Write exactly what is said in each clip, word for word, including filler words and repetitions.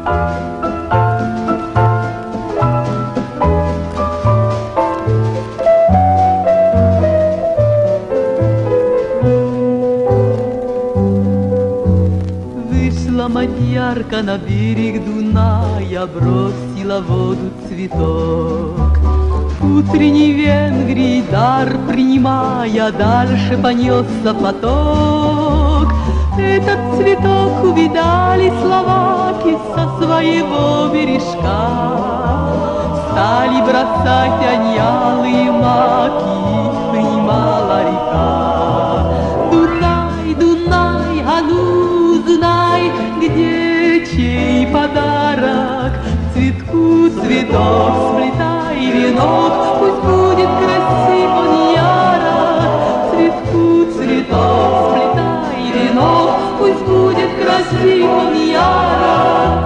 Мадьярка на берег Дуная бросила в воду цветок. Утренний Венгрий дар принимая, дальше понесся поток. Этот цветок увидали словаки со своего бережка. Стали бросать они алые маки, принимала река. Дунай, Дунай, а ну знай, где чей подарок? Цветку цветок сплетай венок, пусть будет красив он ярок. Цветку цветок сплетай венок, пусть будет красив он ярок.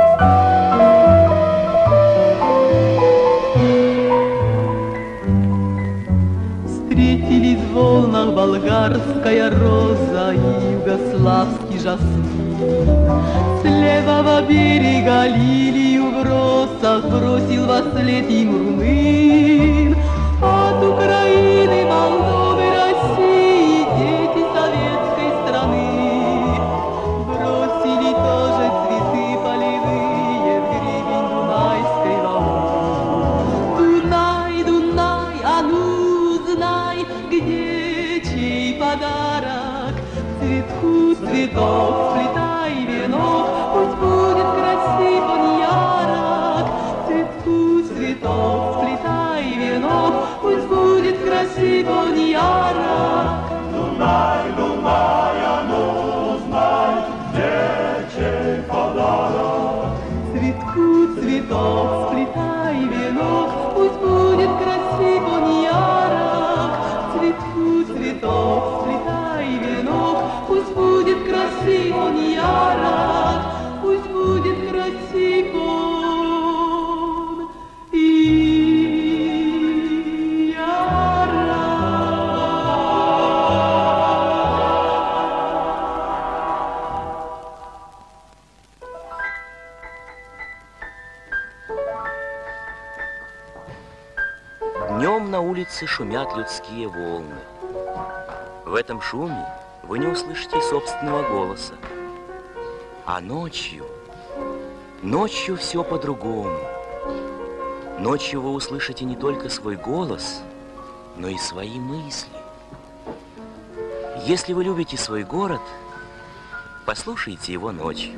Встретились в волнах болгарская роза и югославский жасмин. С левого берега лилию в росах бросил во след им румын. От Украины, Молдовы, России дети советской страны бросили тоже цветы полевые в гребень Дунайской волны. Дунай, Дунай, а ну знай, где чей подарок? Цветку цветок сплетай венок, пусть будет красив он ярок. Цветку цветок сплетай венок, пусть будет красив он ярок. Дунай, Дунай, а ну знай, где чей подарок? Цветку цветок сплетай венок, пусть будет красив он ярок. Цветку цветок сплетай венок, пусть будет красив он ярок, пусть будет красив он и ярок. Днем на улице шумят людские волны. В этом шуме вы не услышите собственного голоса. А ночью, ночью все по-другому. Ночью вы услышите не только свой голос, но и свои мысли. Если вы любите свой город, послушайте его ночью.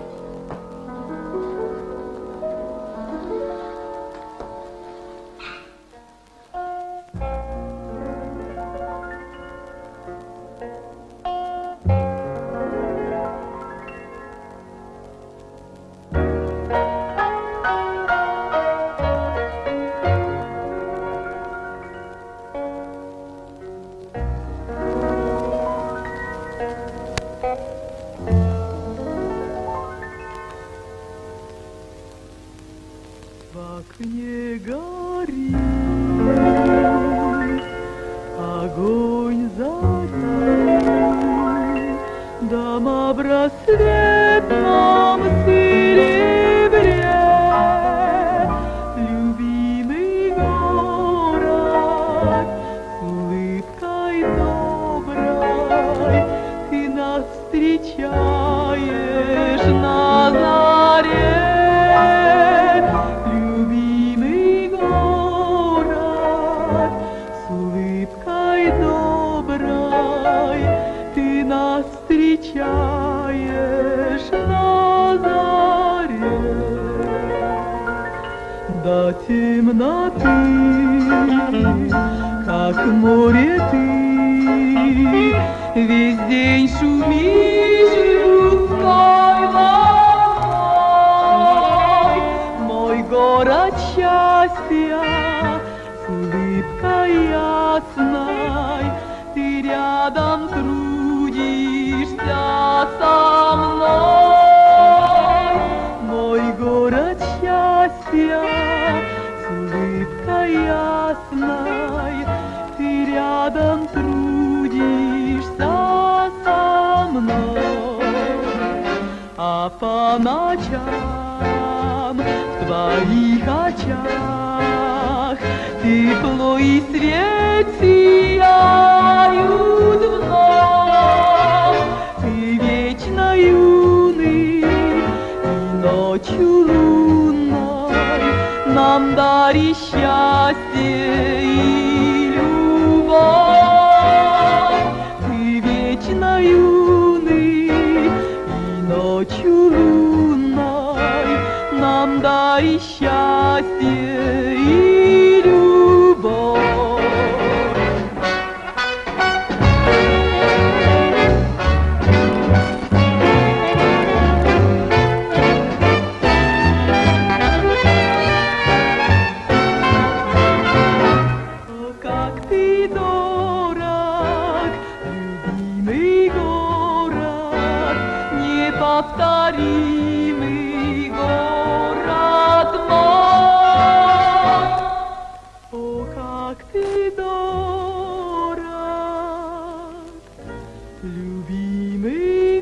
В окне горит огонь зари, дома в рассветном серебре. Любимый город с улыбкой доброй ты нас встречаешь на заре. Встречаешь на заре до темноты, как море ты весь день шумишь людской волной. Мой город счастья с улыбкой ясной, ты рядом трудишься со мной. Мой город счастья с улыбкой ясной, ты рядом трудишься со мной. а по ночам в твоих очах тепло и свет сияют вновь. Ты вечно юный и ночью лунной нам дари счастье и любовь. Ты вечно юный и ночью лунной нам дари счастье и любовь. Неповторимый город мой. О, как ты дорог, любимый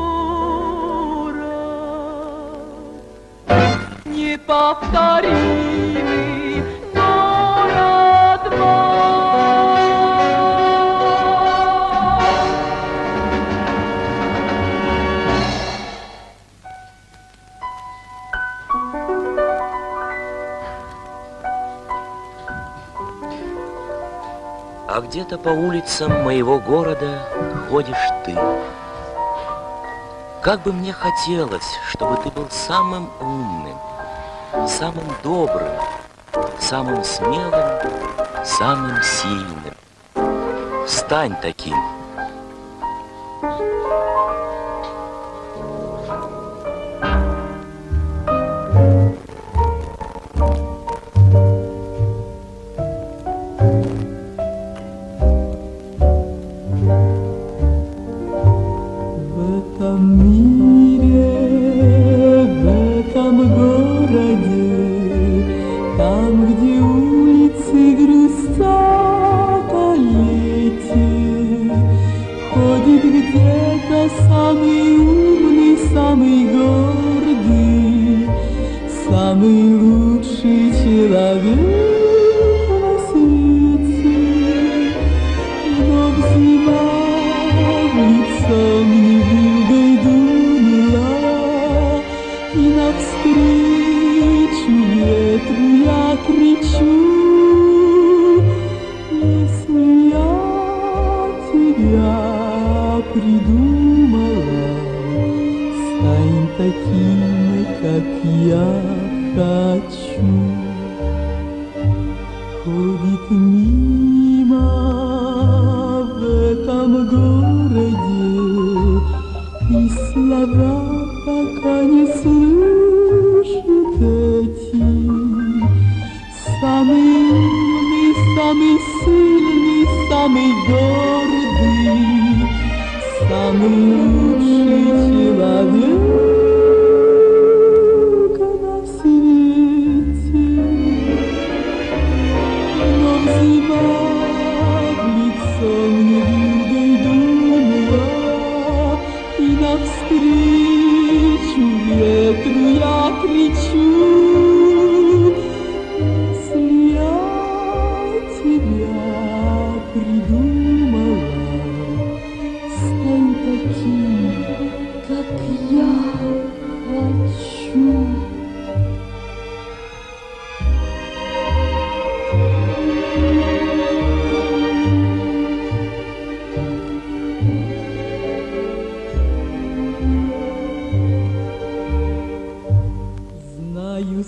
город, неповторимый город мой. А где-то по улицам моего города ходишь ты. Как бы мне хотелось, чтобы ты был самым умным, самым добрым, самым смелым, самым сильным. Стань таким. Самый умный, самый гордый, самый лучший человек на свете. Но взяла в лицо мне вьюгой дунула, и навстречу ветру я кричу: если я тебя придумала, стань таким, как я хочу. Ходит мимо в этом городе, и слова пока не слышит эти. Самый умный, самый сильный, самый гордый, самый лучший человек на свете. Но зима в лицо мне вьюгой дунула, и навстречу ветру я кричу: если я тебя придумала, стань таким, как я хочу. Знаю,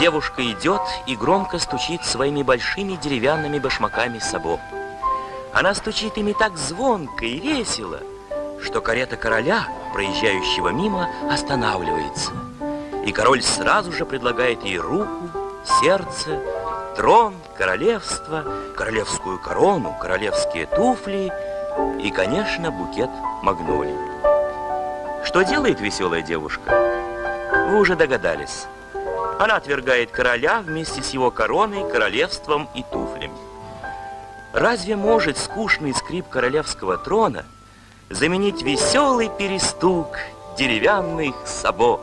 Девушка идет и громко стучит своими большими деревянными башмаками сабо. Она стучит ими так звонко и весело, что карета короля, проезжающего мимо, останавливается. И король сразу же предлагает ей руку, сердце, трон, королевство, королевскую корону, королевские туфли и, конечно, букет магнолий. Что делает веселая девушка? Вы уже догадались. Она отвергает короля вместе с его короной, королевством и туфлями. Разве может скучный скрип королевского трона заменить веселый перестук деревянных сабо?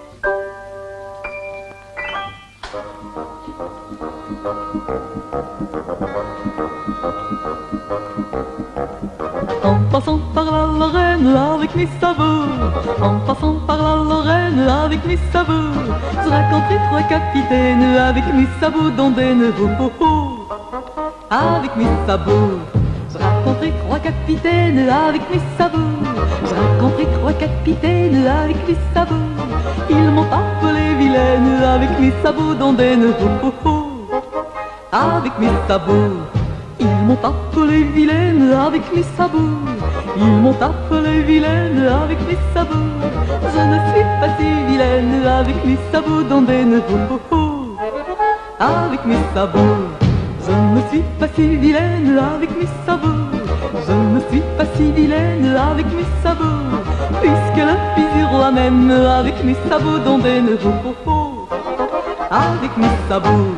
En passant par la Lorraine avec mes sabots, en passant par la Lorraine avec mes sabots, je raconterai trois capitaines avec mes sabots d'ondaine. Oh, oh, oh. Avec mes sabots, je raconterai trois capitaines avec mes sabots, je raconterai trois capitaines avec mes sabots. Ils m'ont appelé vilaine avec mes sabots d'ondaine. Oh, oh, oh. Avec mes sabots, ils m'ont appelé vilaine avec mes sabots. Ils m'ont appelé vilaine avec mes sabots. Je ne suis pas si vilaine avec mes sabots d'ondaine. Oh, oh, oh. Avec mes sabots, je ne suis pas si vilaine avec mes sabots. Je ne suis pas si vilaine avec mes sabots, puisque le fils du roi m'aime avec mes sabots d'ondaine. Oh, oh, oh. Avec mes sabots.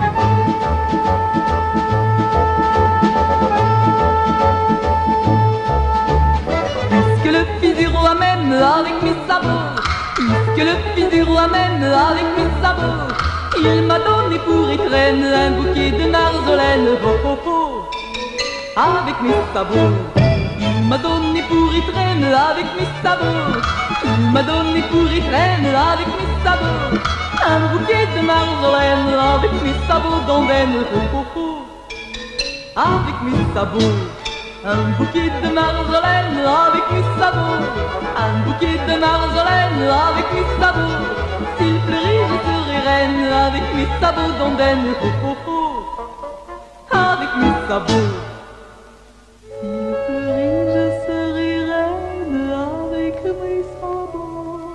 Le fils du roi m'aime avec mes sabots, puisque le fils du roi m'aime avec mes sabots. Il m'a donné pour étrenne un bouquet de marjolaine. Oh, oh, oh. Avec mes sabots, il m'a donné pour étrenne avec mes sabots. Il m'a donné pour étrenne avec mes sabots un bouquet de marjolaine avec mes sabots d'ondaine. Oh, oh, oh. Avec mes sabots, un bouquet de marjolaine avec mes sabots, un bouquet de marjolaine avec mes sabots. S'il fleurit, je serai reine avec mes sabots d'ondaine. Oh, oh, oh. Avec mes sabots. S'il fleurit, je serai reine avec mes sabots.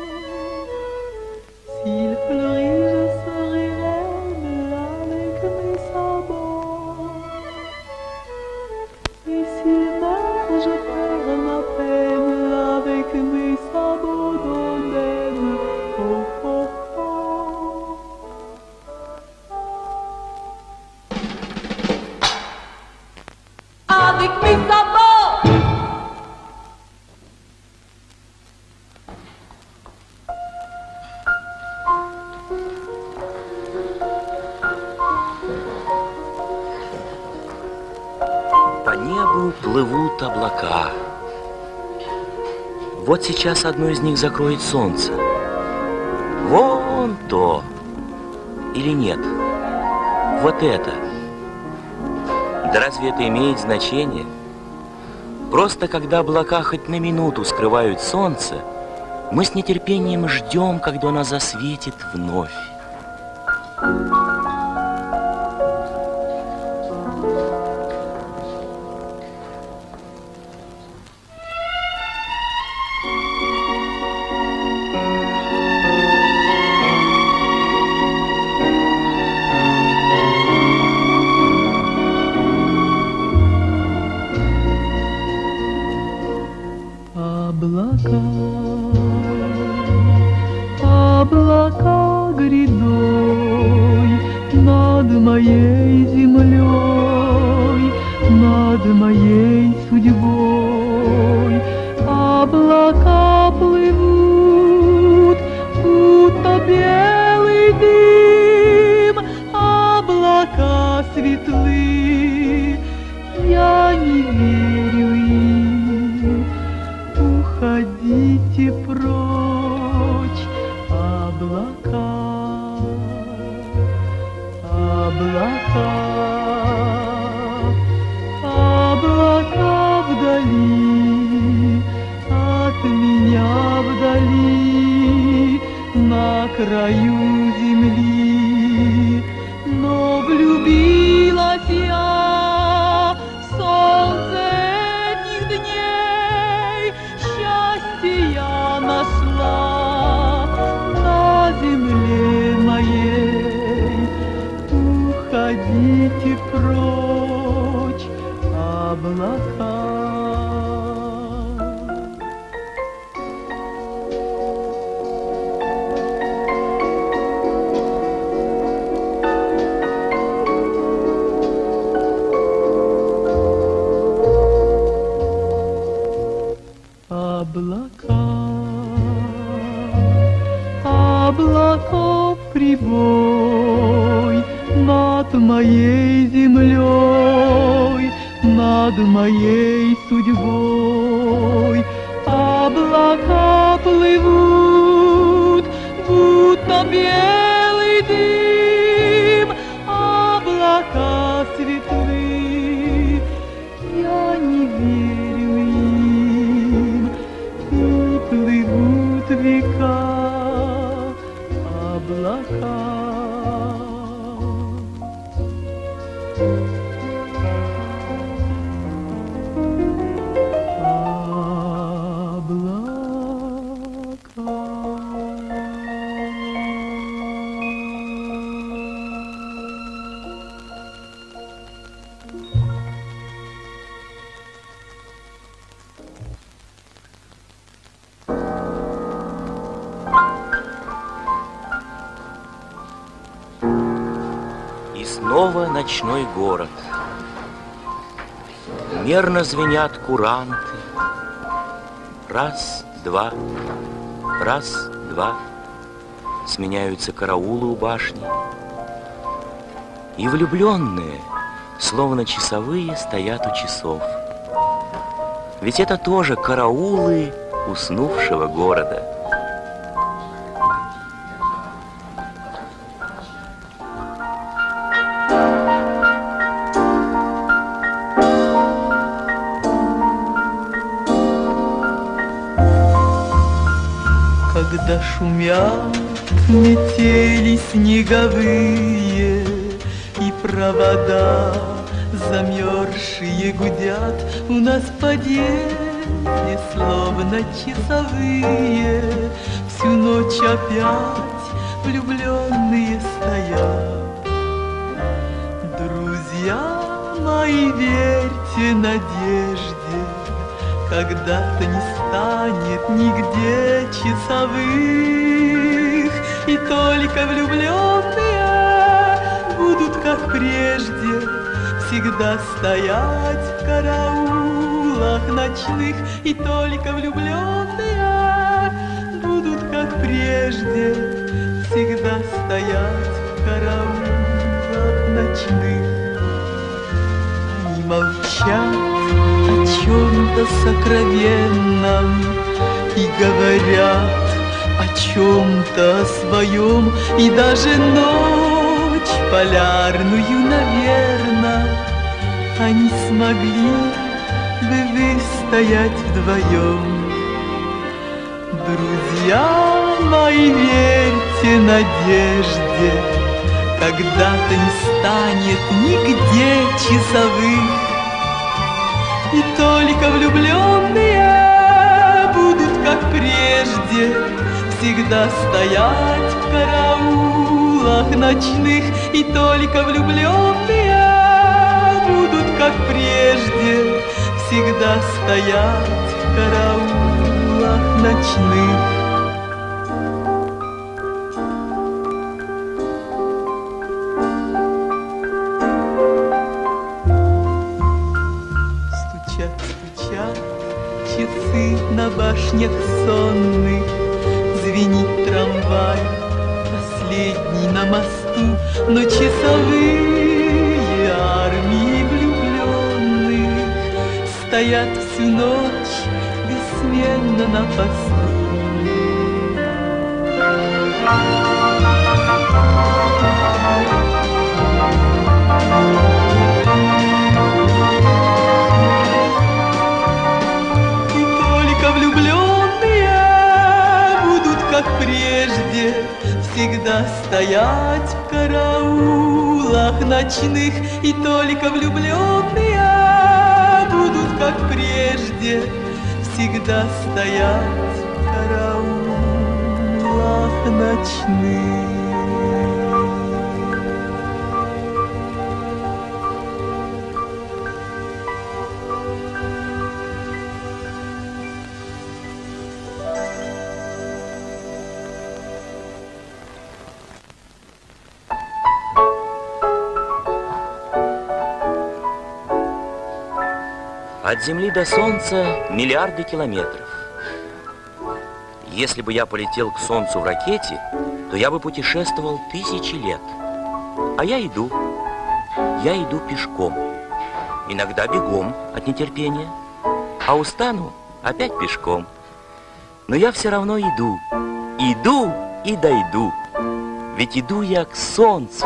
S'il fleurit, je serai reine avec mes sabots. Et s'il meurt, je perds ma peine avec mes sabots d'ondaine. Oh, oh, oh. Avec mes sabots. По небу плывут облака. Вот сейчас одно из них закроет солнце. Вон то. Или нет? Вот это. Да разве это имеет значение? Просто когда облака хоть на минуту скрывают солнце, мы с нетерпением ждем, когда оно засветит вновь. Облака, облака грядой над моей землей, над моей судьбой. Облака плывут, будто белый дым, облака светлы, я не верю им. Уходите прочь, облака, облака, облака вдали, от меня вдали, на краю земли. влюбилась я в солнце этих дней, счастье я нашла на земле моей. Уходите прочь, облака. Облака, облаков прибой над моей землей, над моей судьбой. Облака плывут, будто белый дым, облака светлы, я не верю им, и плывут века облака. И снова ночной город. Мерно звенят куранты. Раз, два, раз, два. Сменяются караулы у башни. И влюбленные, словно часовые, стоят у часов. Ведь это тоже караулы уснувшего города. Когда шумят метели снеговые, и провода замерзшие гудят у нас в подъезде, словно часовые, всю ночь опять влюбленные стоят. Друзья мои, верьте надежде, когда-то не станет нигде часовых, и только влюбленные будут, как прежде, всегда стоять в караулах ночных, и только влюбленные будут, как прежде, всегда стоять в караулах ночных. Они молчат о чем-то сокровенном и говорят о чем-то своем, и даже ночь полярную, наверно, они смогли бы выстоять вдвоем. Друзья мои, верьте надежде, когда-то не станет нигде часовых, и только влюбленные будут, как прежде, всегда стоять в караулах ночных, и только влюбленные будут, как прежде, всегда стоять в караулах ночных. Часы на башнях сонных, звенит трамвай, последний на мосту, но часовые армии влюбленных стоят всю ночь бессменно на посту. Влюбленные будут, как прежде, всегда стоять в караулах ночных, и только влюбленные будут, как прежде, всегда стоять в караулах ночных. От Земли до Солнца миллиарды километров. Если бы я полетел к Солнцу в ракете, то я бы путешествовал тысячи лет. А я иду. Я иду пешком. Иногда бегом от нетерпения. А устану опять пешком. Но я все равно иду. Иду и дойду. Ведь иду я к Солнцу.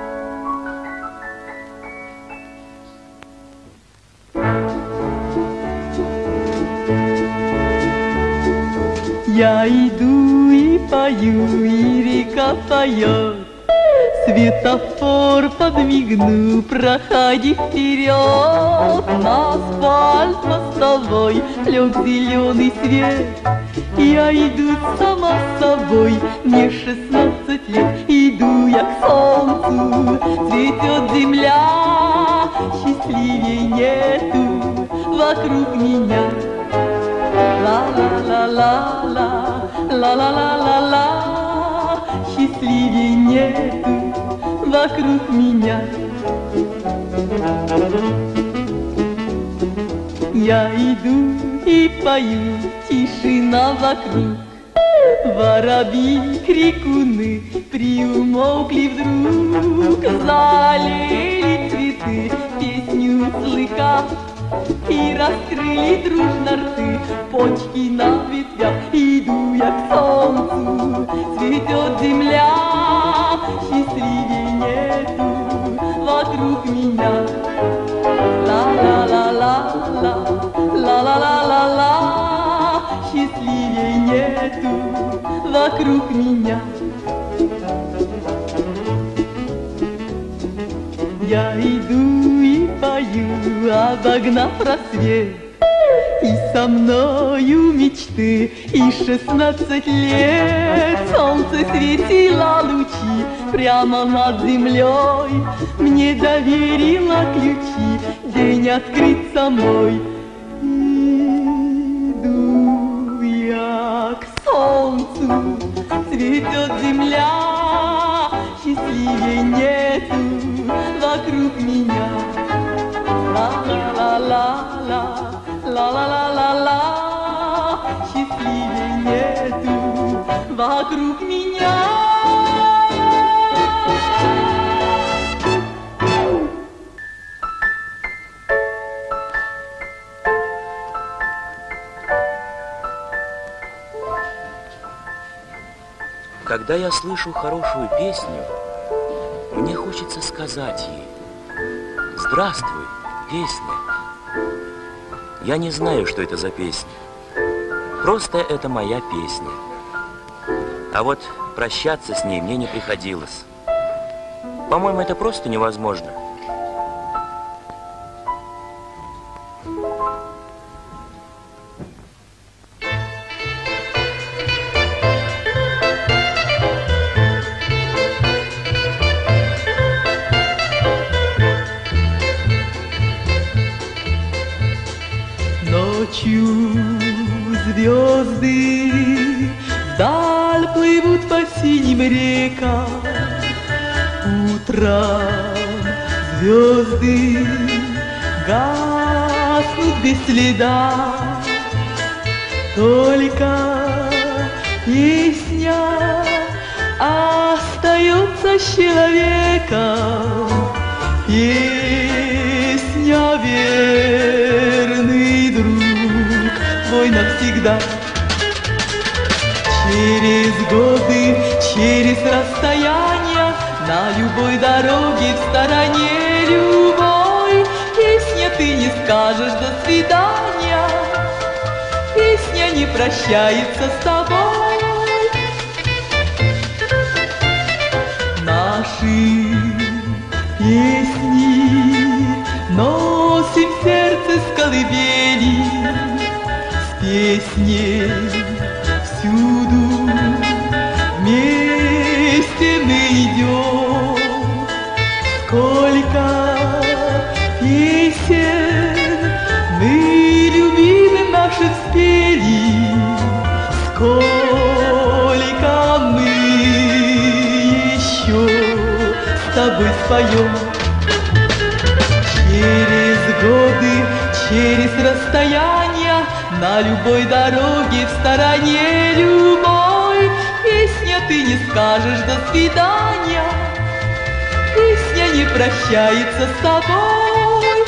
Я иду и пою, и река поет. Светофор подмигнул, проходи вперед. На асфальт мостовой лег зеленый свет. Я иду сама собой, мне шестнадцать лет. Иду я к солнцу, цветет земля. Счастливей нету вокруг меня. Ла-ла-ла-ла-ла, ла-ла-ла-ла-ла, счастливей нету вокруг меня. Я иду и пою, тишина вокруг. Воробьи, крикуны приумолкли вдруг. Залили цветы, песню слыхав, и раскрыли дружно рты, почки на ветвях. Иду я к солнцу, цветет земля. Счастливей нету вокруг меня. Ла-ла-ла-ла-ла, ла-ла-ла-ла-ла, счастливей нету вокруг меня. Я иду и пою, обогнав рассвет, и со мною мечты, и шестнадцать лет. Солнце светило лучи прямо над землей, мне доверило ключи, день открыть самой. Иду я к солнцу, цветет земля. Счастливей нету вокруг меня. Ла-ла-ла-ла-ла, ла-ла-ла-ла-ла, счастливей нету вокруг меня. Когда я слышу хорошую песню, мне хочется сказать ей: здравствуй, песня. Я не знаю, что это за песня. Просто это моя песня. А вот прощаться с ней мне не приходилось. По-моему, это просто невозможно. Ночью звезды вдаль плывут по синим рекам. Утром звезды гаснут без следа. Только песня остается с человеком. Песня верный друг твой навсегда. Через годы, через расстояния, на любой дороге, в стороне любой, песня, ты не скажешь до свидания. Песня не прощается с тобой. наши песни носим в сердце с колыбели, с песней всюду вместе мы идем. Сколько песен мы любимым нашим спели, сколько мы еще с тобой споем. Через годы, через расстояния, на любой дороге в стороне любой, песня ты не скажешь до свидания, песня не прощается с тобой.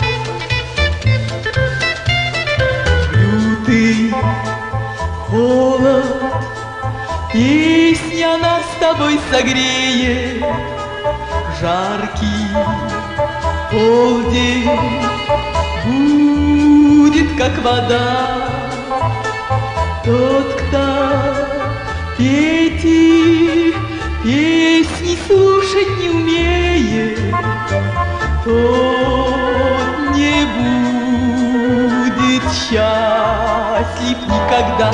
Лютый холод, песня нас с тобой согреет. Жаркий полдень будет как вода. Тот, кто петь их песни слушать не умеет, тот не будет счастлив никогда.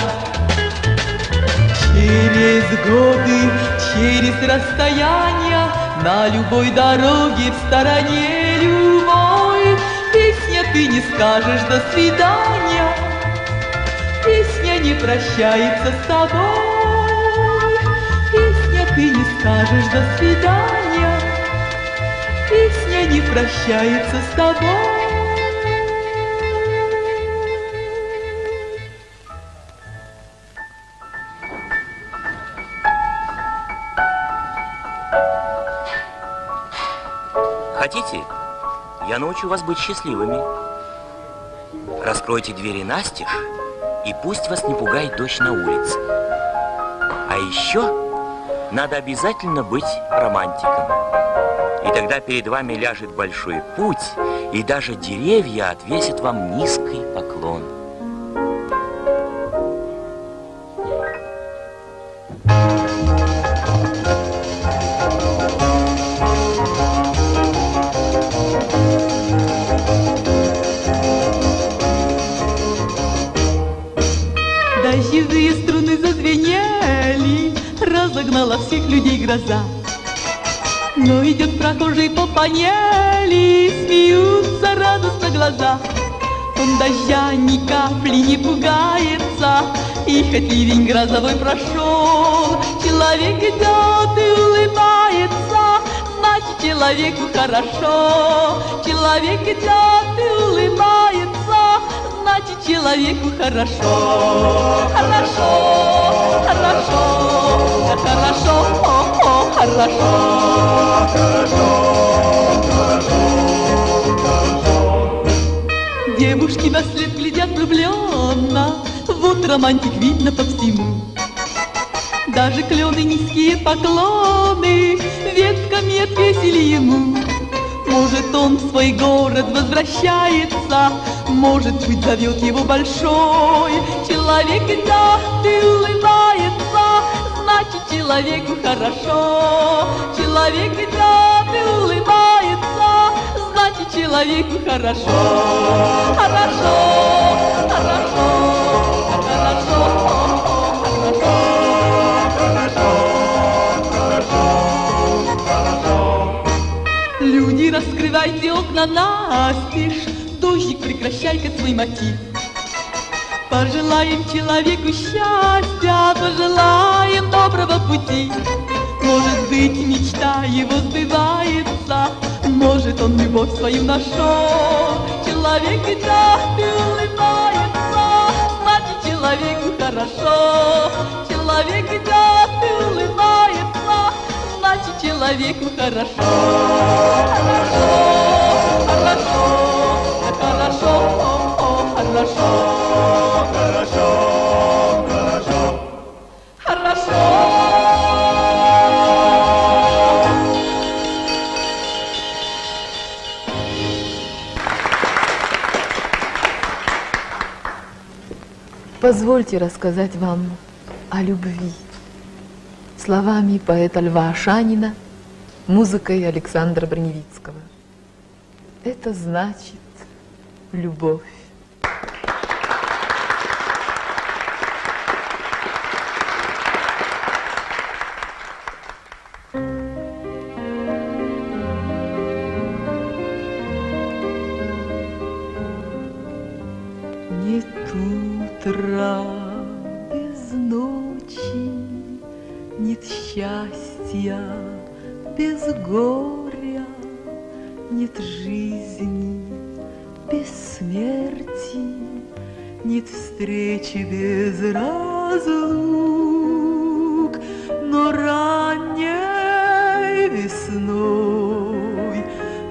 Через годы, через расстояния, на любой дороге в стороне любой, песня ты не скажешь до свидания, песня не прощается с тобой. Песня ты не скажешь до свидания, песня не прощается с тобой. Хотите, я научу вас быть счастливыми. Раскройте двери настежь, и пусть вас не пугает дождь на улице. А еще надо обязательно быть романтиком. И тогда перед вами ляжет большой путь, и даже деревья отвесят вам низкий поклон. Дождевые струны зазвенели, разогнала всех людей гроза. Но идет прохожий по панели, смеются радостно глаза. Он дождя ни капли не пугается, и хоть ливень грозовой прошел, человек идет и улыбается, значит человеку хорошо. Человек идет и улыбается, значит человеку хорошо. Хорошо, хорошо, хорошо, о, о, хорошо. Хорошо, хорошо, хорошо. Девушки на след глядят влюбленно, вот романтик видно по всему. Даже клены низкие поклоны ветками отвесили ему. Может, он в свой город возвращается, может быть, зовет его большой. Человек идет и улыбается, значит, человеку хорошо. Человек идет и улыбается, значит, человеку хорошо. Хорошо, хорошо, хорошо, хорошо. Люди, раскрывайте окна настежь, дождик, прекращай-ка свой мотив. Пожелаем человеку счастья, пожелаем доброго пути. Может быть, мечта его сбывается, может, он любовь свою нашел. Человек идет и улыбается, значит, человеку хорошо. Человек идет и улыбается, значит, человеку хорошо. Хорошо, хорошо, хорошо, о, хорошо. Хорошо, хорошо. Хорошо. Позвольте рассказать вам о любви. Словами поэта Льва Ашанина музыкой Александра Броневицкого. Это значит любовь. Нет утра без ночи, нет счастья без горя, нет жизни без смерти, нет встречи без разлук. Но ранней весной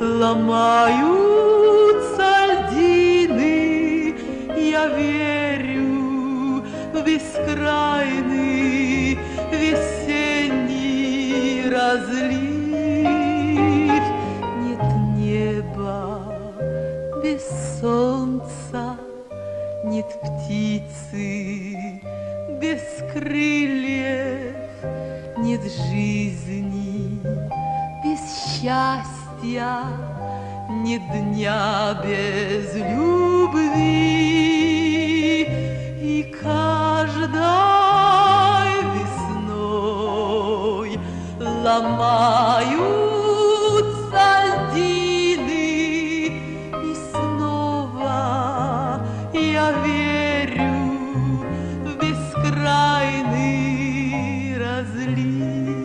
ломаются льдины, я верю в бескрайный весенний разлив. Нет неба без солнца, нет птицы без крыльев, нет жизни без счастья, нет дня без любви. И каждой весной ломаются льдины, и снова я верю в бескрайный разлив.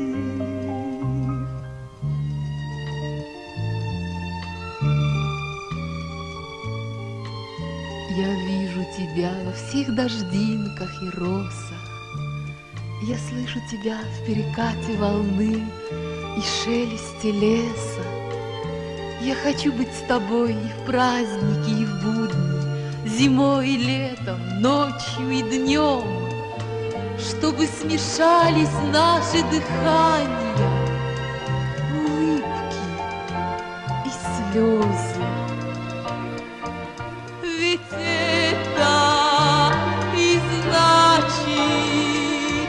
Я вижу тебя во всех дождинках и росах. Я слышу тебя в перекате волны и шелесте леса. Я хочу быть с тобой и в праздники, и в будни, зимой и летом, ночью и днем, чтобы смешались наши дыхания, улыбки и слезы. Ведь это и значит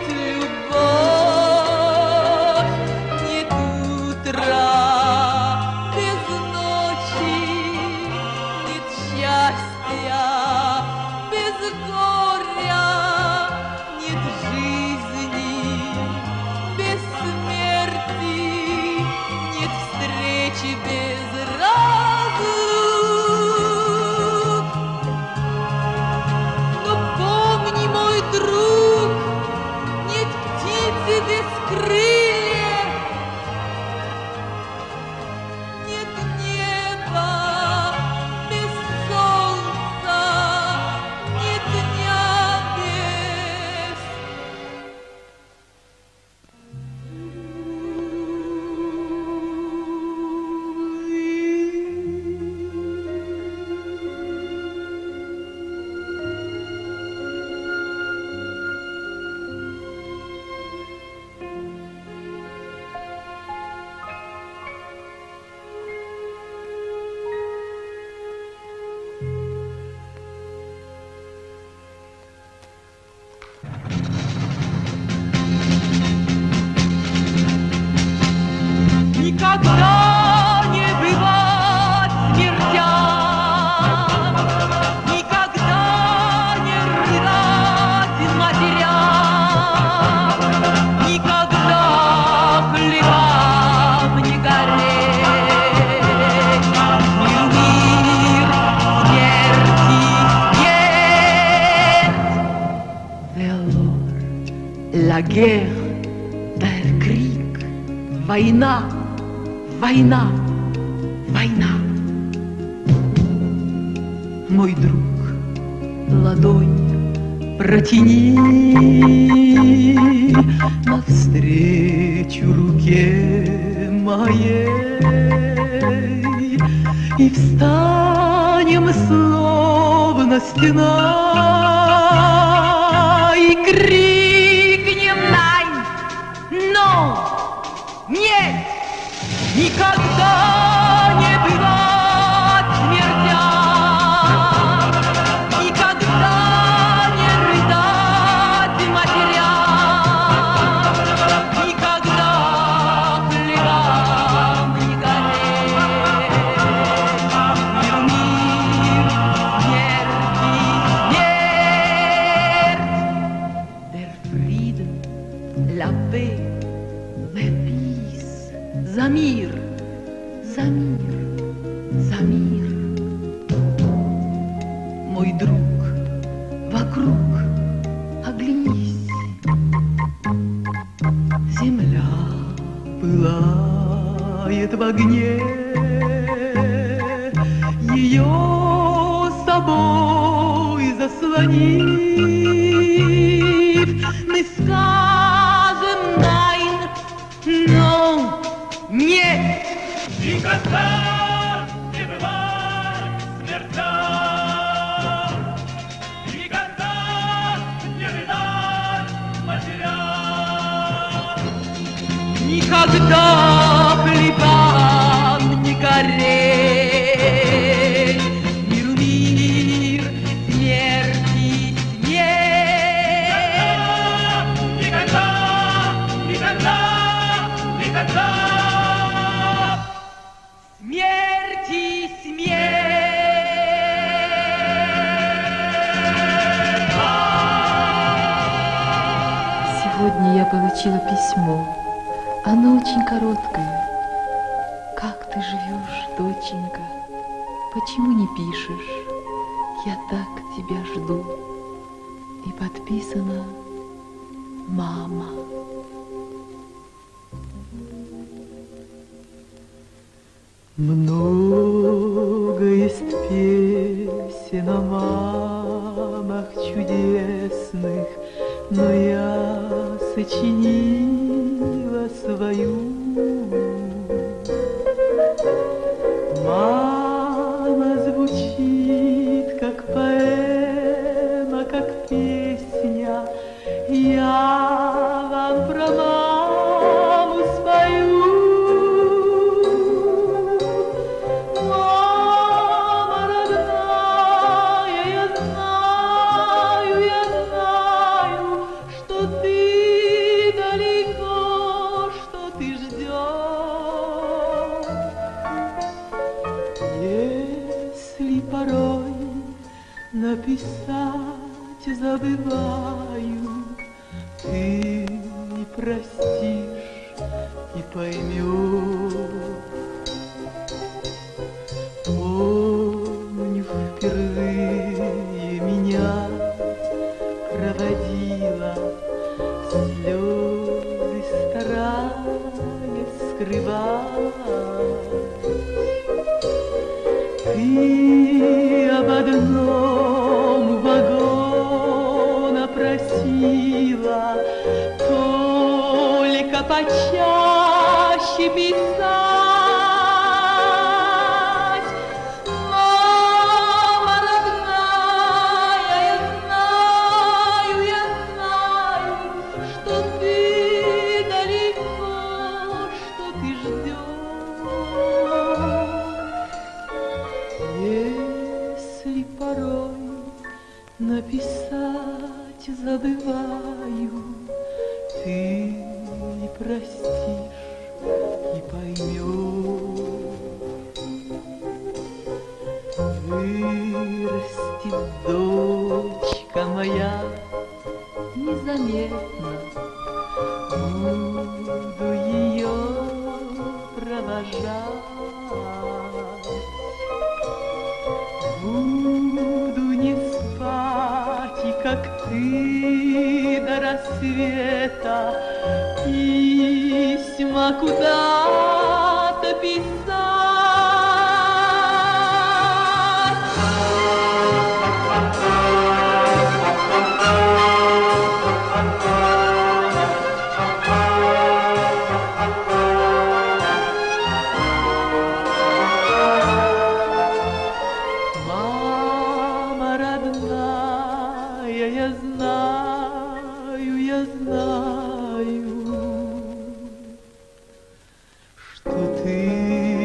любовь. Нет утра без ночи, нет счастья без горя, нет жизни без смерти, нет встречи без разлук. Но помни, мой друг, нет птицы без крыльев, нет неба без солнца, нет дня без никогда не бывать смертям, никогда не рыдать матерям, никогда хлебам не гореть. Мир, мир, смерти нет. Велор, la guerre, der Krieg, война. Война, война. Мой друг, ладонь протяни навстречу руке моей, и встанем словно стена, и крикнем «Nein! No! Нет! Никогда не бывать смертям, никогда не рыдать матерям, никогда хлебам за мир, за мир, за мир. Мой друг, вокруг оглянись. Земля пылает в огне, ее собой заслонив. Мы скажем nein, но нет. Никогда не бывает смерти, никогда не видать матерям. Никогда хлебам не гореть, миру мир, смерти смерть. Никогда, никогда, никогда. Смерти смерть. Сегодня я получила письмо. Оно очень короткое. Как ты живешь, доченька? Почему не пишешь? Я так тебя жду. И подписано «Мама». Много есть песен о мамах чудесных, но я сочинила свою. Мама звучит как поэма, как песня. Я вам про маму спою. Написать забываю, ты не простишь и поймешь. Помню, впервые меня проводила, слезы стараясь скрывать. Ты об одном вагона просила, только почаще писать. Мама родная, я знаю, я знаю, что ты далеко, что ты ждешь. Если порой написать забываю, ты не простишь и поймешь. Вырастет дочка моя незаметно, буду ее провожать. Буду не спать, и как ты до рассвета письма куда-то писать. Я знаю, я знаю, что ты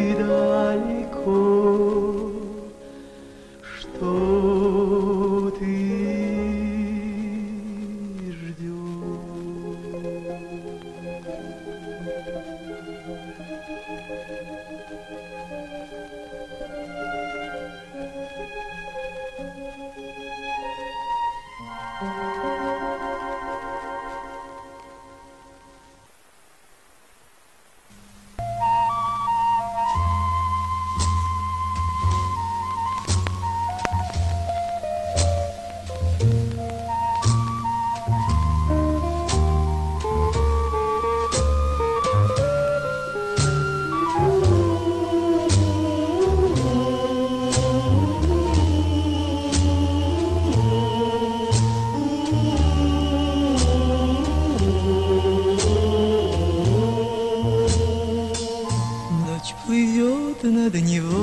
над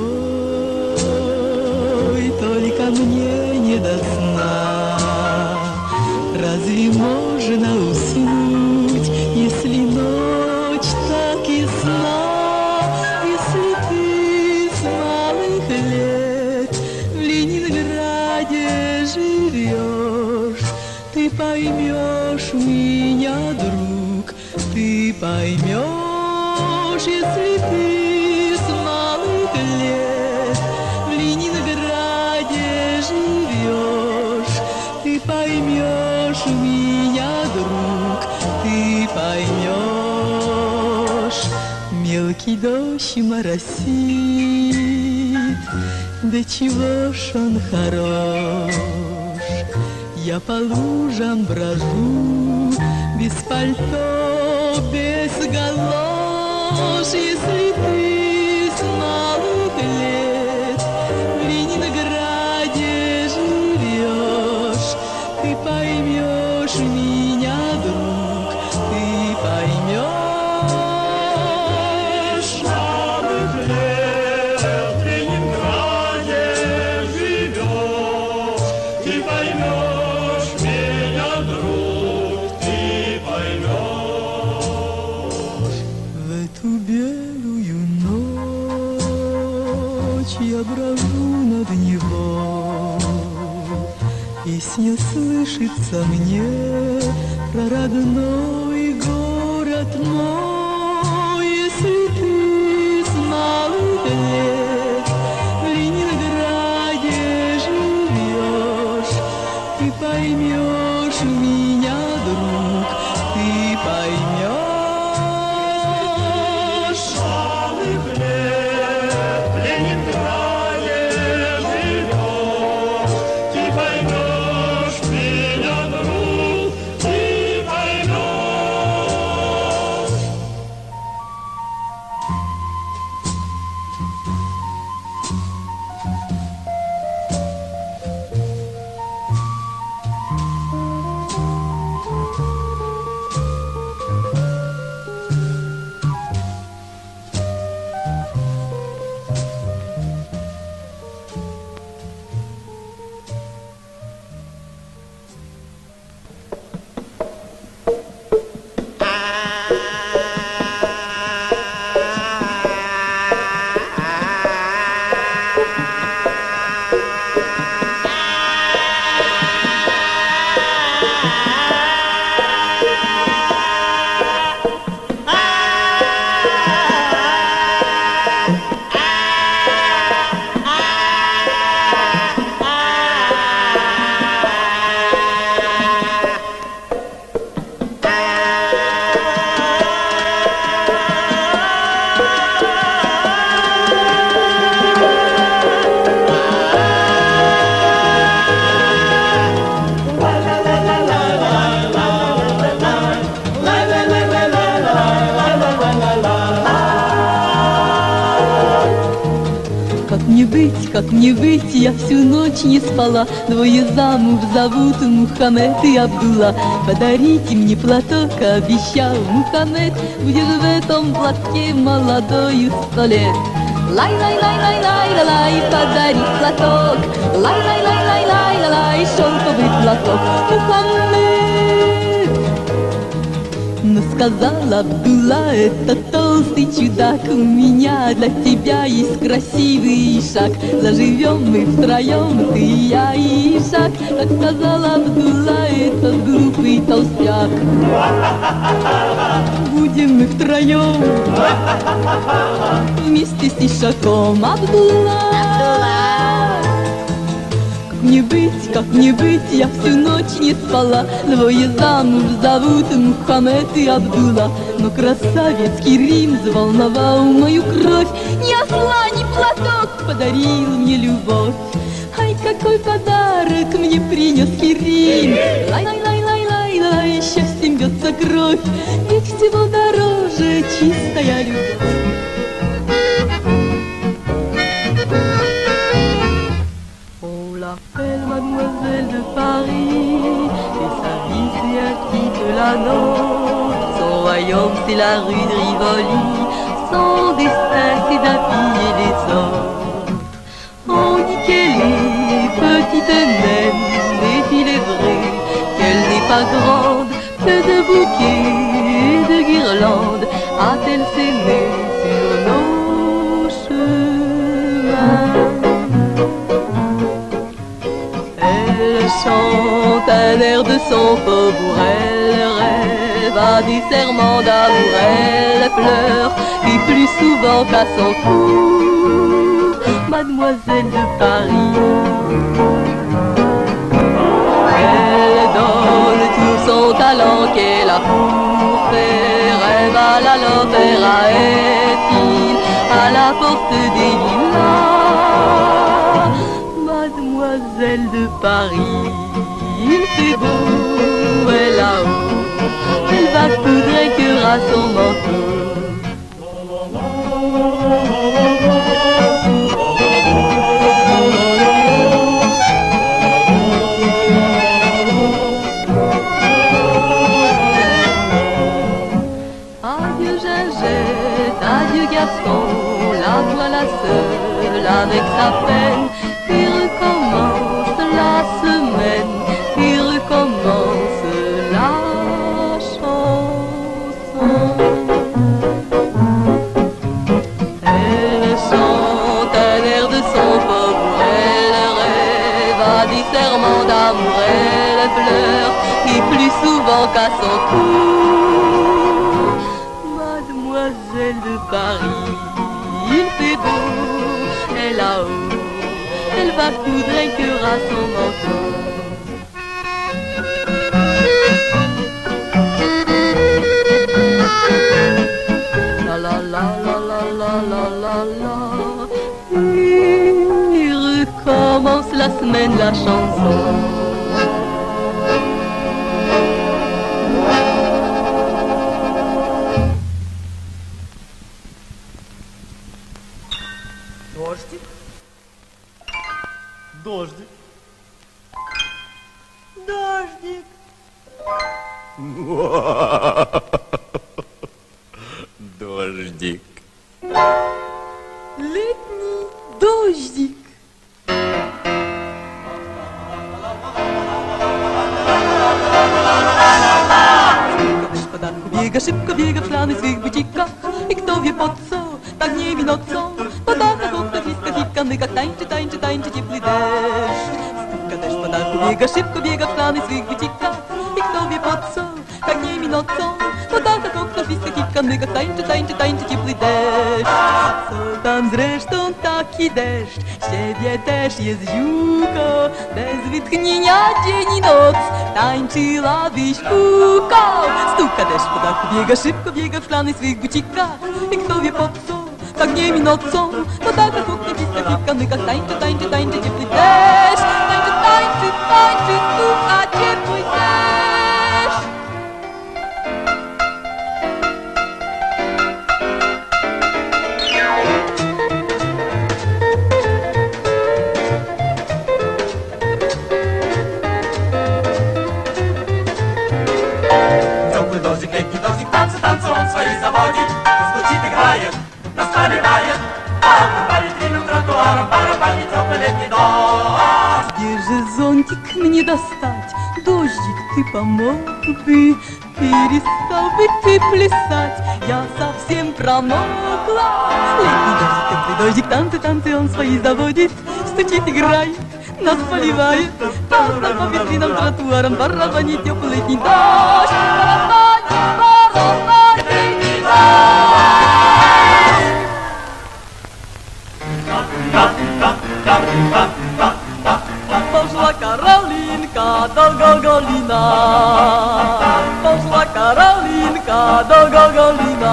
Невой, только мне не до сна. Разве можно уснуть, если ночь так ясна? Если ты с малых лет в Ленинграде живешь, ты поймешь меня, друг, ты поймешь, если ты с малых лет в Ленинграде живешь, ты поймешь меня, друг, ты поймешь. Мелкий дождь моросит, да чего ж он хорош. Я по лужам брожу, без пальто, без галош. Если ты с малых лет в Ленинграде живешь, ты поймешь меня, друг, ты поймешь. Малых лет в Ленинграде живешь, ты поймешь меня, друг, ты поймешь. В эту белую ночь я брожу над Невой, песня слышится мне про родной город мой. Если ты с малых лет в Ленинграде живешь, ты поймешь меня, друг, ты поймешь. Малых лет в Ленинграде живешь, ты поймешь меня, друг, ты поймешь. Как мне быть, как мне быть, я всю ночь не спала. Двое замуж зовут Мухаммед и Абдулла. Подарите мне платок, обещал Мухаммед, будешь в этом платке молодою сто лет. Лай-лай-лай-лай-лай-лай, подари платок. Лай-лай-лай-лай-лай-лай, шелковый платок. Мухаммед. Но сказал Абдулла, это толстый чудак, у меня для тебя есть красивый шаг. Заживем мы втроем, ты и я и Ишак. Так сказал Абдулла, этот глупый толстяк. Будем мы втроем вместе с Ишаком. Абдулла, мне быть, как мне быть, я всю ночь не спала. Двое замуж зовут Мухаммед и Абдулла. Но красавец Керим заволновал мою кровь. Ни осла, ни платок подарил мне любовь. Ай, какой подарок мне принес Керим. Лай-лай-лай-лай-лай, счастьем бьется кровь. Ведь всего дороже чистая любовь. L'appelle mademoiselle de Paris, et sa vie c'est un quitte la nôtre. Son royaume c'est la rue de Rivoli, son destin c'est d'habiller les autres. On dit qu'elle est petite naine, mais il est vrai qu'elle n'est pas grande. Que de bouquets et de guirlandes a-t-elle s'aimé sur nos chemins. Elle chante un air de son faubourg, elle rêve à des serments d'amour, elle pleure et plus souvent qu'à son tour, Mademoiselle de Paris. Elle donne tout son talent qu'elle a pour faire rêve à la l'opéra, est-il à la porte des lilas. Mademoiselle de Paris, il fait beau, elle là-haut, elle va poudrer que à son manteau. Adieu Gingette, adieu garçon, la voilà seule avec sa peine. Et recommence la semaine, et recommence la chanson. Elle chante un air de son faubourg, elle rêve à des serments d'amour, elle pleure et plus souvent qu'à son tour, Mademoiselle de Paris, il fait beau, elle là-haut, elle va poudrer que à son manteau. La la la la la la la la la. Et recommence la semaine la chanson. Дождик. Дождик. Дождик. Дождик. Летний дождик. Biega szybko, biega w szklany swych bucikach. I kto wie po co, tak nie wie nocą. Po dachach, oknach, listkach i w kamykach tańczy, tańczy, tańczy ciepły deszcz. Stuka deszcz po dachu, biega szybko, biega w szklany swych bucikach. I kto wie po co, tak nie wie nocą. Po dachach, oknach, listkach i w kamykach tańczy, tańczy, tańczy ciepły deszcz. Co tam zresztą taki deszcz, z ciebie też jest ziółko. Bez wytchnienia dzień i noc tańczyłabyś kółko. Stuka deszcz po dachu, biega szybko, biega w szklanych swych bucikach. I kto wie po co, tak nie mi nocą. Po dachach, oknach, listkach i w kamykach tańczy, tańczy, tańczy ciepły deszcz. Tańczy, tańczy, tańczy, stuka ciepły deszcz. Дождик, летний дождик, танцы, танцы он свои заводит, стучит, играет, наставляет, а по витринам, тротуарам, барабанит теплый летний дождь. Где же зонтик мне достать? Дождик, ты помог бы, перестал бы ты плясать, я совсем промокла. Летний дождик, теплый дождик, танцы, танцы он свои заводит, стучит, играет, нас поливает, там по витринам, тротуарам, барабанит теплый летний дождь. Пошла Каролинка до Гоголина, пошла Каролинка до Гоголина.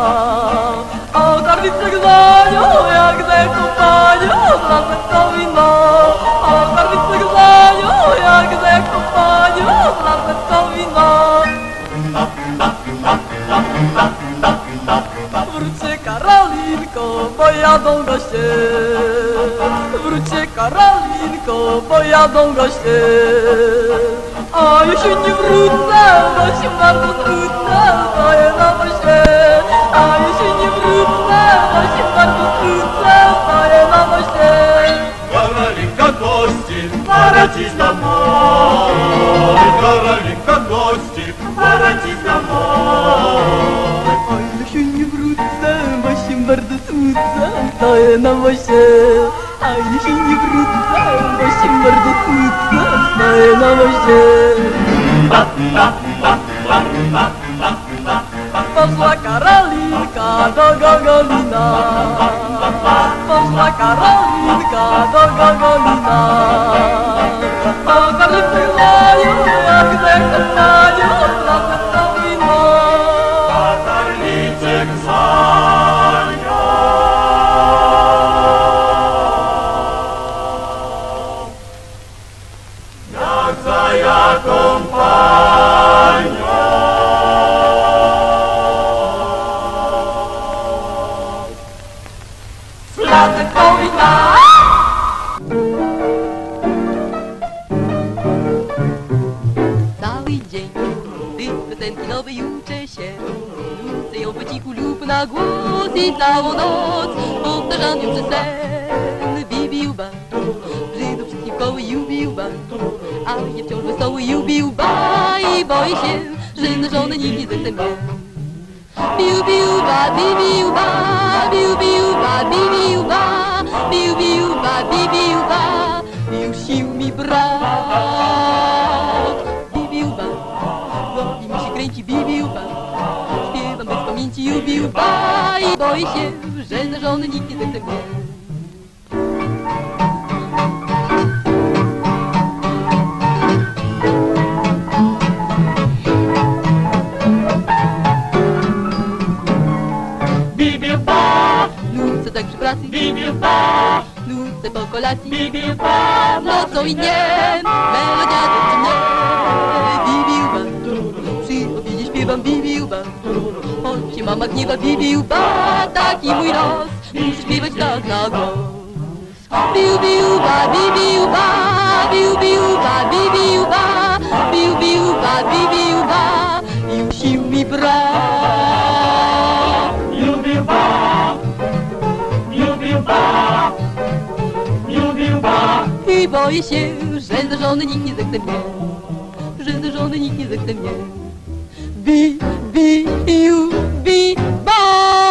А кормиться гнаю, я где купаю, злато вино. А кормиться гнаю, я где купаю, злато вино. Wróćcie Karolinko, bo jadą goście. Wróćcie Karolinko, bo jadą goście. A jeśli nie wrócę, to się bardzo smutne, stoję na moście. A jeśli nie wrócę, to się bardzo врутся, стоя на моще. А если не врутся, моще морды снутся, стоя на моще. Пошла Каролинка до Гоголина, пошла Каролинка до Гоголина. А карлицы лают, ах, зайка знаю, лапы вино. А карлицек знаю. Як за яком паню. Cały dzień, gdy piosenki nowe uczę się, nucę ją po cichu lub na głos i całą noc powtarzam ją przez sen. Bibiuba, Żydów wszystkim koły jubiuba, a ja wciąż wesoły jubiuba i boję się, że na żonę nikt nie zechce mnie. Biubiuba, bibiuba, biubiuba, bibiuba, biubiuba, bibiuba, już sił mi brak. Bibiuba, głowi mi się kręci bibiuba, śpiewam bez pamięci jubiuba i boję się, że na żonę nikt nie zechce mnie. Nucę tak przy pracy, Bibiuba, nucę po kolacji, bibiuba, nocą i dniem, melodia do mnie. Bibiuba, przy obiedzie śpiewam bibiuba, choć się mama gniewa bibiuba, taki mój los, muszę śpiewać tak na głos. Biubiuba, bibiuba, biubiuba, bibiuba, biubiuba, bibiuba, już sił mi brak. bibiuba, bibiuba, bibiuba. I boję się, że za żony nikt nie zechce mnie, że za żony nikt nie zechce mnie. Bi, bi, ju, bi, ba!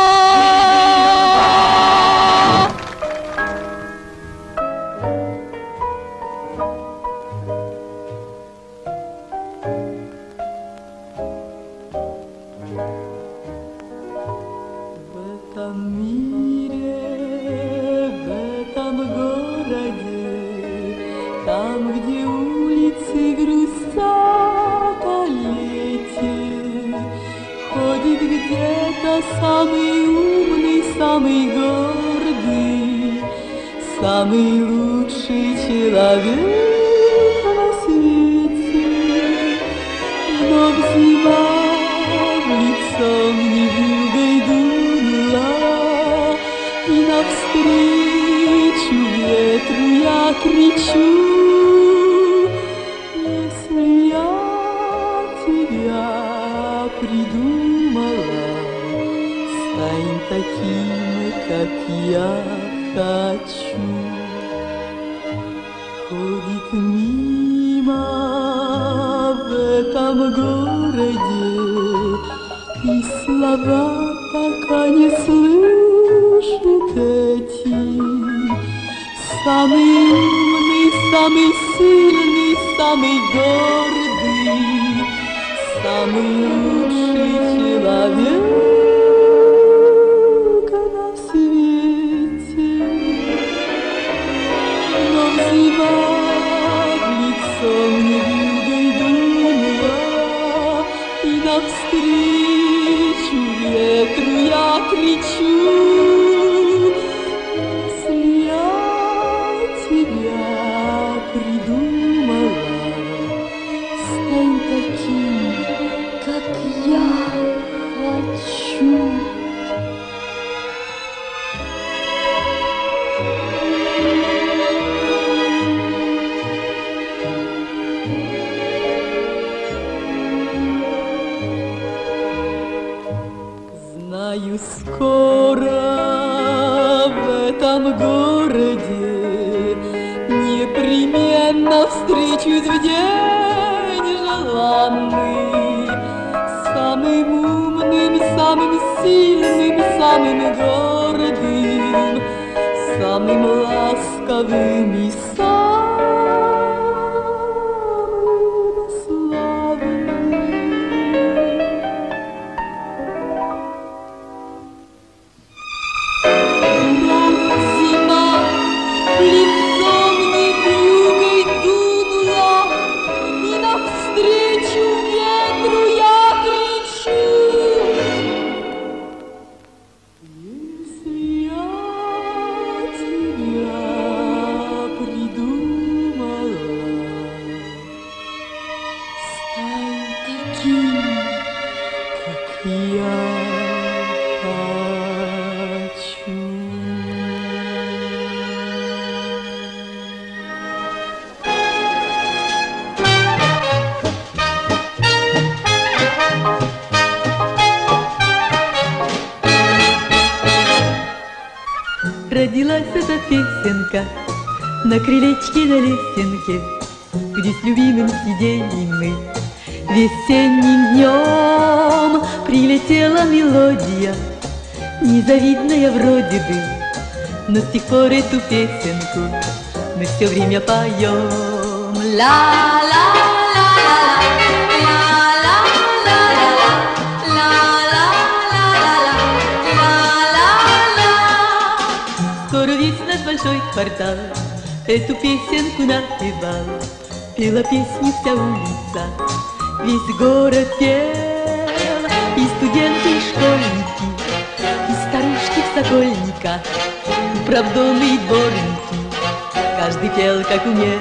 В этом мире, в этом городе, там, где улицы грустят о лете, ходит где-то самый умный, самый гордый, самый лучший человек на свете. Но зима в лицо мне вьюгой дунула, и навстречу ветру я кричу: если я тебя придумала, стань таким, как я хочу. Ходит мимо в этом городе, и слова пока не слышит эти. Самый умный, самый сильный, самый гордый, самый лучший человек на свете. Но взывает в лицо мне вьюгой дунула, и навстречу ветру я кричу: если я тебя придумала, стань таким, как я хочу. Знаю, скоро в этом городе непременно встречусь в день желанный с самым умным, самым сильным, самым гордым, самым ласковым и самым славным. Зима лицом не вьюгой дунула, и навстречу ветру я кричу: если я тебя придумала, стань таким, как я хочу. Родилась эта песенка на крылечке, на лесенке, где с любимым сидели мы. Весенним днем прилетела мелодия, незавидная вроде бы, но с тех пор эту песенку мы все время поем. Скоро весь наш большой квартал эту песенку напевал. Пела песню вся улица, весь город пел. И студенты, и школьники, и старушки в сокольниках, и правдомы, и дворники, каждый пел, как умел.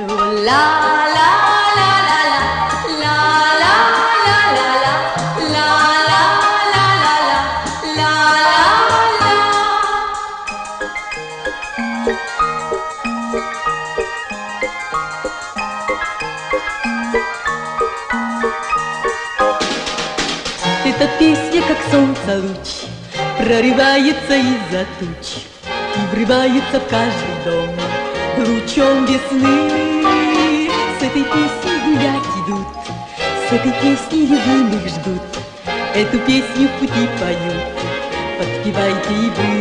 Эта песня, как солнце луч, прорывается из-за туч и врывается в каждый дом лучом весны. С этой песней гулять идут, с этой песней любимых ждут, эту песню в пути поют, подпевайте и вы.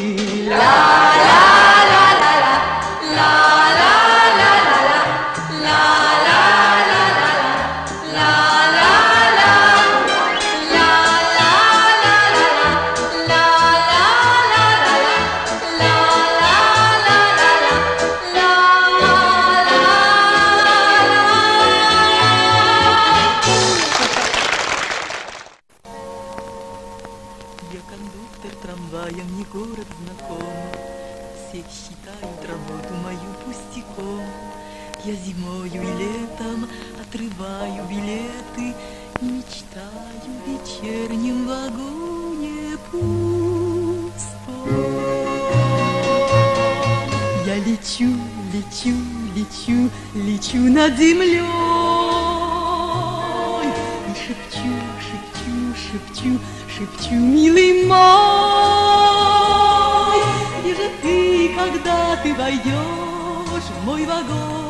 Я кондуктор трамвая, мне город знаком, все считают работу мою пустяком. Я зимою и летом отрываю билеты и мечтаю в вечернем вагоне пустом. Я лечу, лечу, лечу, лечу над землей и шепчу, шепчу, шепчу, шепчу, милый мой, где же ты, когда ты войдешь в мой вагон?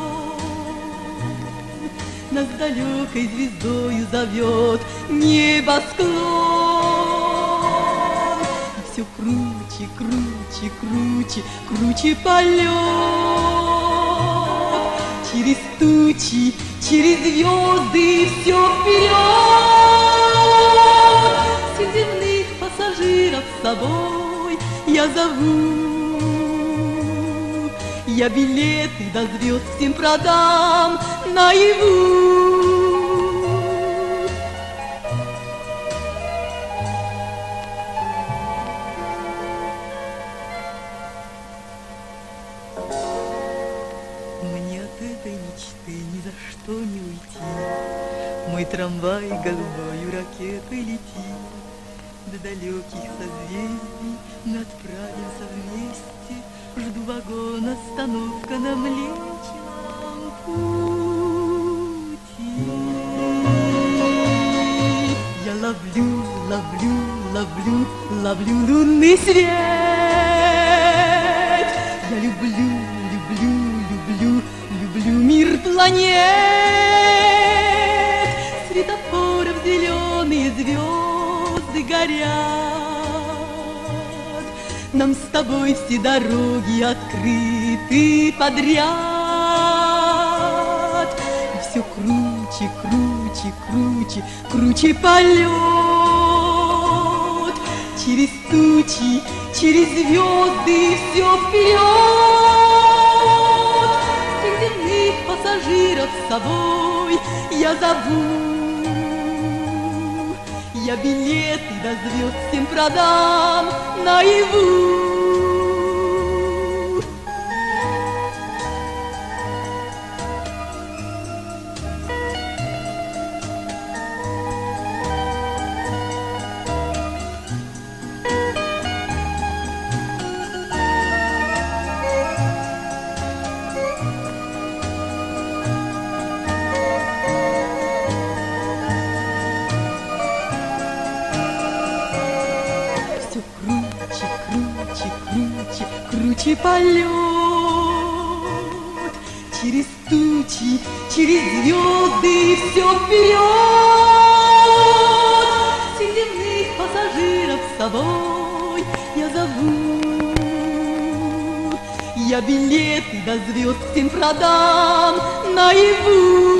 Нас далекой звездою зовет небосклон. И все круче, круче, круче, круче полет. Через тучи, через звезды все вперед. Всех земных пассажиров с собой я зову. Я билеты до звезд всем продам наяву. Мне от этой мечты ни за что не уйти. Мой трамвай голубою ракетой летит. До далеких созвездий мы отправимся вместе. Жду вагон, остановка на Млечном пути. Я ловлю, ловлю, ловлю, ловлю лунный свет. Я люблю, люблю, люблю, люблю мир планет. Светофоров зеленые звезды горят. нам с тобой все дороги открыты подряд. И все круче, круче, круче, круче полет. Через тучи, через звезды все вперед. Всех земных пассажиров с собой я зову. Я билеты до звезд всем продам наяву. Круче полет, через тучи, через звезды все вперед. Всех земных пассажиров с собой я зову. Я билеты до звезд всем продам наяву.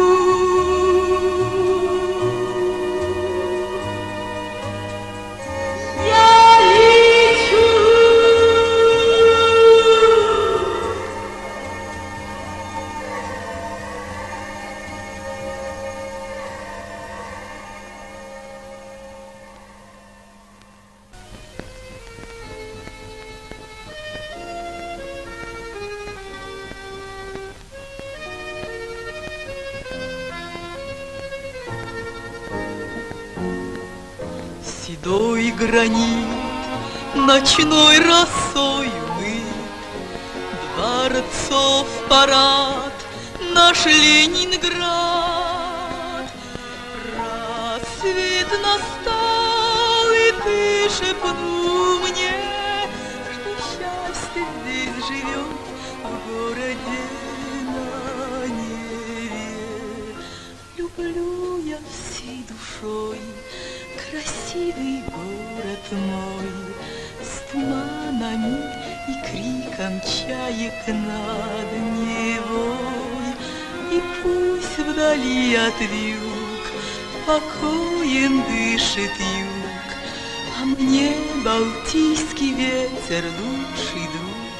Седой гранит ночной росой мыт, дворцов парад, наш Ленинград. Рассвет настал, и ты шепнул мне, что счастье здесь живет в городе на Неве. Люблю я всей душой красивый город мой, с туманами и криком чаек над Невой. И пусть вдали от вьюг покоем дышит юг, а мне балтийский ветер лучший друг.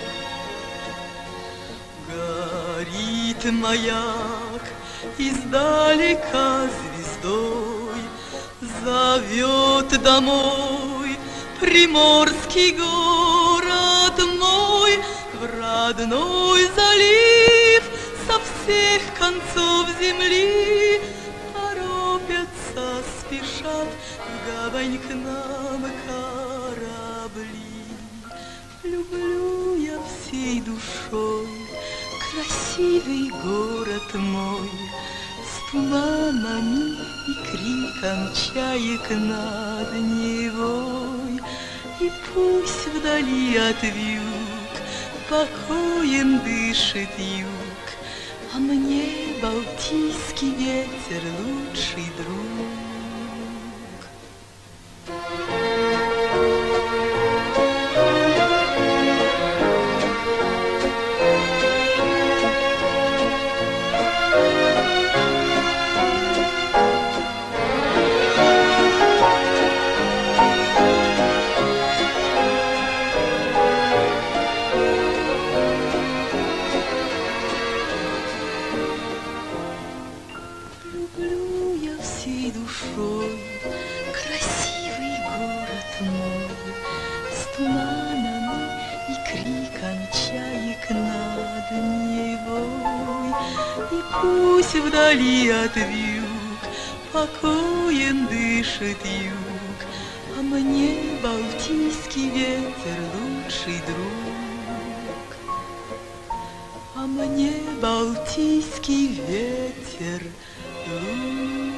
Горит маяк издалека звездой, зовет домой приморский город мой. В родной залив со всех концов земли торопятся, спешат в гавань к нам корабли. Люблю я всей душой красивый город мой, с туманами и криком чаек над Невой. И пусть вдали от вьюг покоем дышит юг, а мне балтийский ветер лучший друг. Красивый город мой, с туманами и криком чаек над Невой. И пусть вдали от вьюг покоем дышит юг, а мне балтийский ветер лучший друг. А мне балтийский ветер лучший